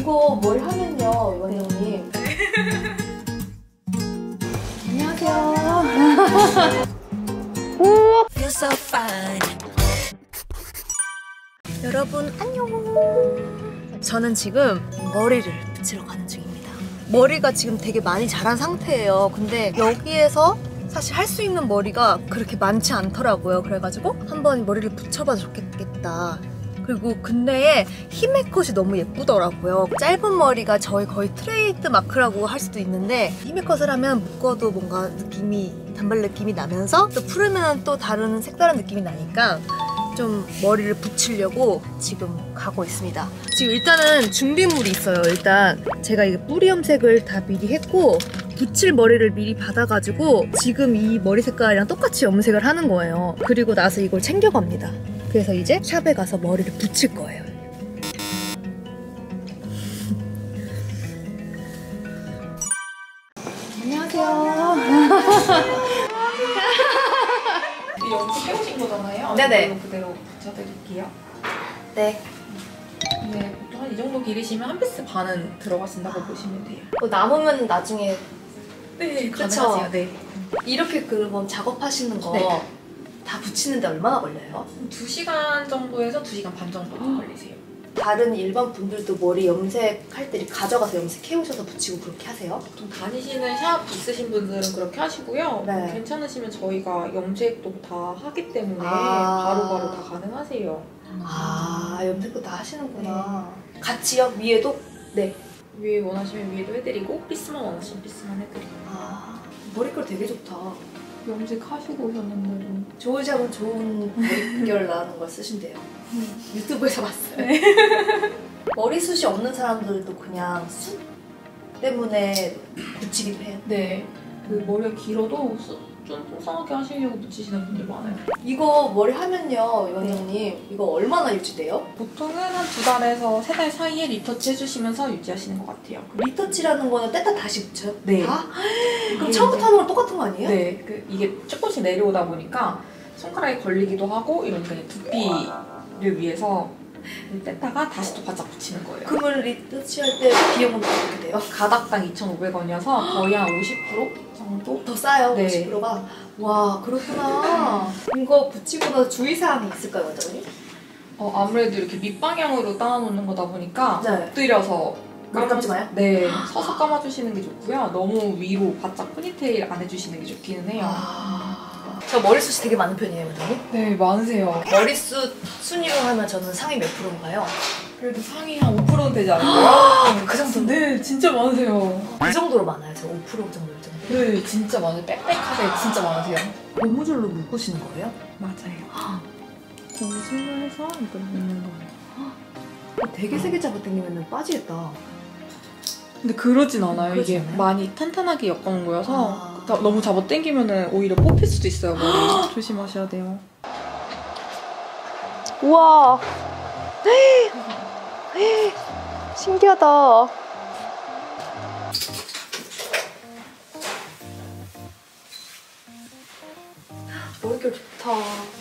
이거 뭘 하면요, 원장님. 안녕하세요. 여러분 안녕. 저는 지금 머리를 붙이러 가는 중입니다. 머리가 지금 되게 많이 자란 상태예요. 근데 여기에서 사실 할 수 있는 머리가 그렇게 많지 않더라고요. 그래가지고 한번 머리를 붙여봐도 좋겠다. 그리고 근래에 히메컷이 너무 예쁘더라고요. 짧은 머리가 저희 거의 트레이드 마크라고 할 수도 있는데 히메컷을 하면 묶어도 뭔가 느낌이 단발 느낌이 나면서 또 풀으면 또 다른 색다른 느낌이 나니까 좀 머리를 붙이려고 지금 가고 있습니다. 지금 일단은 준비물이 있어요. 일단 제가 이게 뿌리 염색을 다 미리 했고 붙일 머리를 미리 받아가지고 지금 이 머리 색깔이랑 똑같이 염색을 하는 거예요. 그리고 나서 이걸 챙겨갑니다. 그래서 이제 샵에 가서 머리를 붙일 거예요. 안녕하세요. 염색 해오신 거잖아요? 네네. 이걸로 그대로 붙여드릴게요. 네. 네, 보통 한 이 정도 길이시면 한 피스 반은 들어가신다고 보시면 돼요. 남으면 나중에 네, 그쵸? 가능하세요. 네. 이렇게 그러면 작업하시는 거 네. 다 붙이는데 얼마나 걸려요? 2시간 정도에서 2시간 반 정도 걸리세요. 다른 일반 분들도 머리 염색할 때 가져가서 염색해 오셔서 붙이고 그렇게 하세요? 보통 다니시는 샵 있으신 분들은 그렇게 하시고요. 네. 괜찮으시면 저희가 염색도 다 하기 때문에 아. 바로바로 다 가능하세요. 아, 염색도 다 하시는구나. 같이요? 위에도? 네. 위에 원하시면 위에도 해드리고 피스만 원하시면 피스만 해드리고. 아, 머릿결 되게 좋다. 염색하시고 오셨는데도 좋은 샵은 좋은 머릿결 나는 걸 쓰신대요. 유튜브에서 봤어요. 네. 머리숱이 없는 사람들도 그냥 숱 때문에 붙이기도 해요. 네. 그 머리가 길어도 좀 풍성하게 하시려고 붙이시는 분들 많아요. 이거 머리 하면요, 원장님, 이거 얼마나 유지돼요? 보통은 한 2달에서 3달 사이에 리터치 해주시면서 유지하시는 것 같아요. 리터치라는 거는 뗐다 다시 붙여요? 네. 다? 그럼 처음부터 하는 거랑 똑같은 거 아니에요? 네. 이게 조금씩 내려오다 보니까 손가락에 걸리기도 하고 이런 게 두피를 위해서 뗐다가 다시 또 바짝 붙이는 거예요. 그러면 리터치 할 때 비용은 어떻게 돼요? 가닥당 2,500원이어서 거의 한 50% 정도? 더 싸요, 네. 50%가. 와, 그렇구나. 이거 붙이고 나서 주의사항이 있을까요, 원장님? 아무래도 이렇게 밑방향으로 따놓는 거다 보니까 네. 엎드려서 머리 감지 마요? 네, 서서 감아주시는 게 좋고요. 너무 위로 바짝 포니테일 안 해주시는 게 좋기는 해요. 저 머리숱이 되게 많은 편이에요, 원장님. 네, 많으세요. 머리숱 순위로 하면 저는 상위 몇 프로인가요? 그래도 상위 한 5%는 되지 않을까요? 그 정도? 네, 진짜 많으세요. 그 정도로 많아요, 저 5% 정도. 네, 진짜 많아요. 빽빽하게 진짜 많으세요. 고무줄로 묶으시는 거예요? 맞아요. 고무줄로 해서 이걸 묶는 거예요. 되게 세게 잡아당기면 빠지겠다. 근데 그러진 않아요. 그러지 이게 않아요? 많이 탄탄하게 엮은 거여서 아. 너무 잡아당기면 오히려 뽑힐 수도 있어요. 머리. 조심하셔야 돼요. 우와. 신기하다. 머릿결 좋다.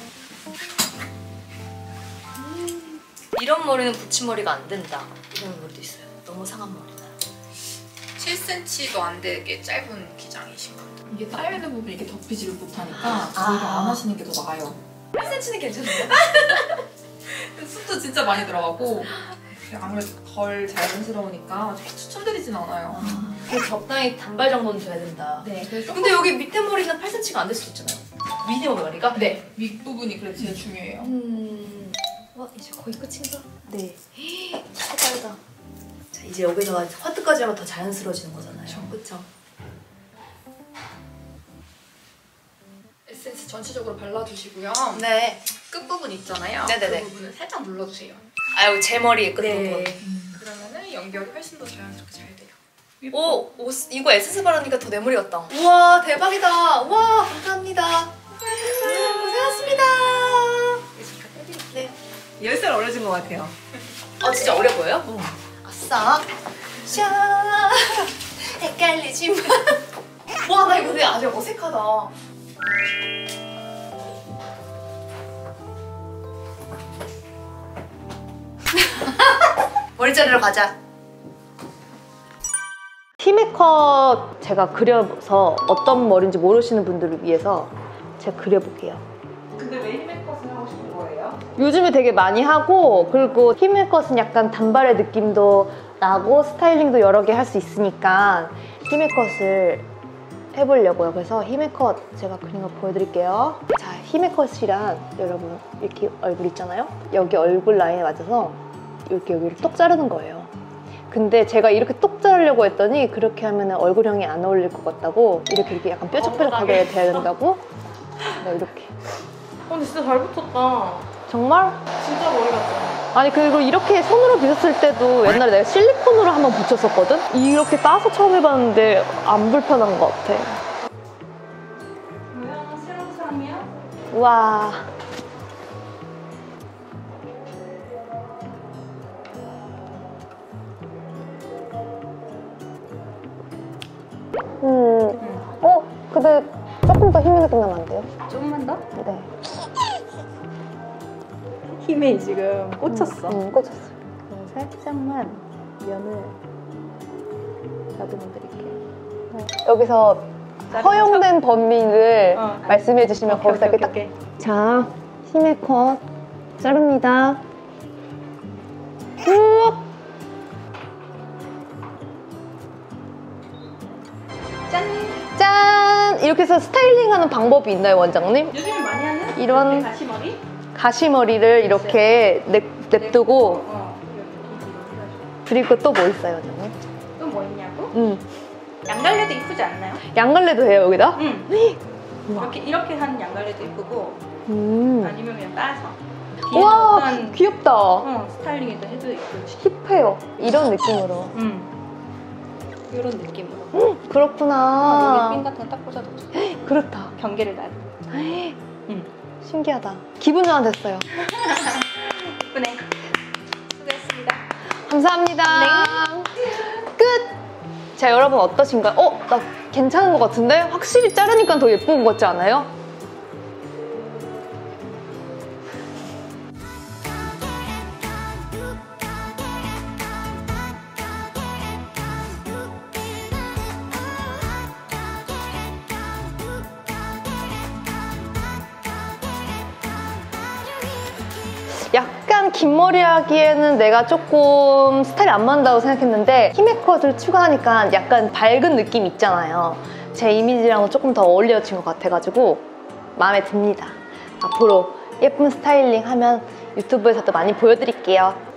이런 머리는 붙임머리가 안 된다. 이런 머리도 있어요. 너무 상한 머리는. 7cm도 안 되게 짧은 기장이신 분들. 이게 따여있는 부분이 이렇게 덮이지를 못하니까 아. 오히려 안 하시는 게 더 나아요. 8cm는 괜찮아요? 숱도 진짜 많이 들어가고 아무래도 덜 자연스러우니까 추천드리진 않아요. 적당히 단발 정도는 줘야 된다. 네. 근데 여기 밑에 머리는 8cm가 안 될 수도 있잖아요. 위에 머리가? 네. 윗부분이 그래도 제일 중요해요. 이제 거의 끝인가? 네. 색깔다. 자, 이제 여기서 화트까지 하면 더 자연스러워지는 거잖아요. 그쵸? 에센스 전체적으로 발라주시고요. 네. 끝부분 있잖아요. 네네네. 그 부분을 살짝 눌러주세요. 아, 여기 제 머리의 끝부분. 그러면은 연결이 훨씬 더 자연스럽게 잘 돼요. 오, 이거 에센스 바르니까 더 내 머리 같다. 우와, 대박이다. 우와, 감사합니다. 고생하셨습니다. 네. 10살 어려진 것 같아요. 진짜 어려 보여요? 아싸. 샤. 헷갈리지 마. 와, 나 이거 근데 아직 어색하다. 머리 자르러 가자. 히메컷 제가 그려서 어떤 머리인지 모르시는 분들을 위해서 제가 그려볼게요. 근데 왜 히메컷을 하고 싶은 거예요? 요즘에 되게 많이 하고, 그리고 히메컷은 약간 단발의 느낌도 나고 스타일링도 여러 개 할 수 있으니까 히메컷을 해보려고요. 그래서 히메컷 제가 그린 거 보여드릴게요. 자, 히메컷이란 여러분 이렇게 얼굴 있잖아요? 여기 얼굴 라인에 맞춰서 이렇게 여기를 똑 자르는 거예요. 근데 제가 이렇게 똑 자르려고 했더니 그렇게 하면 얼굴형이 안 어울릴 것 같다고, 이렇게 약간 뾰족뾰족하게 돼야 된다고. 네, 이렇게. 근데 진짜 잘 붙었다. 정말? 진짜 머리 같잖아. 아니, 그리고 이렇게 손으로 빗었을 때도 옛날에 내가 실리콘으로 한번 붙였었거든? 이렇게 따서 처음 해봤는데 안 불편한 것 같아. 뭐야, 새로운 사람이야? 우와. 근데 조금 더 힘이 느껴나면 안 돼요? 조금만 더? 네. 힘에 지금 꽂혔어. 꽂혔어. 그럼 살짝만 면을 다듬어 드릴게요. 네. 여기서 허용된 범위를 말씀해 주시면 거기서 이렇게 딱. 자, 히메컷 자릅니다. 쭉. 짠! 짠! 이렇게 해서 스타일링하는 방법이 있나요, 원장님? 요즘에 많이 하는 이런 가시머리? 가시머리를 이렇게 냅두고, 이렇게 그리고 또 뭐 있어요, 원장님? 또 뭐 있냐고? 양갈래도 이쁘지 않나요? 양갈래도 해요, 여기다? 응. 우와. 이렇게 한 양갈래도 이쁘고 아니면 그냥 따서 우와, 뒤에 귀엽다. 스타일링에도 해도 이쁘지. 힙해요. 이런 느낌으로. 이런 느낌으로. 그렇구나. 여기 핀 같은 거 딱 꽂아도 좋지. 그렇다. 경계를 놔. 신기하다. 기분 전환됐어요. 예쁘네. 수고했습니다. 감사합니다. 끝! 자, 여러분 어떠신가요? 나 괜찮은 것 같은데? 확실히 자르니까 더 예쁜 것 같지 않아요? 약간 긴 머리 하기에는 내가 조금 스타일이 안 맞는다고 생각했는데 히메컷을 추가하니까 약간 밝은 느낌 있잖아요. 제 이미지랑은 조금 더 어울려진 것 같아가지고 마음에 듭니다. 앞으로 예쁜 스타일링 하면 유튜브에서도 많이 보여드릴게요.